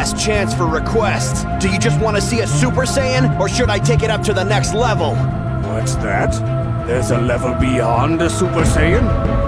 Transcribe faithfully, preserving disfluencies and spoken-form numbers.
last chance for requests. Do you just want to see a Super Saiyan, or should I take it up to the next level? What's that? There's a level beyond a Super Saiyan?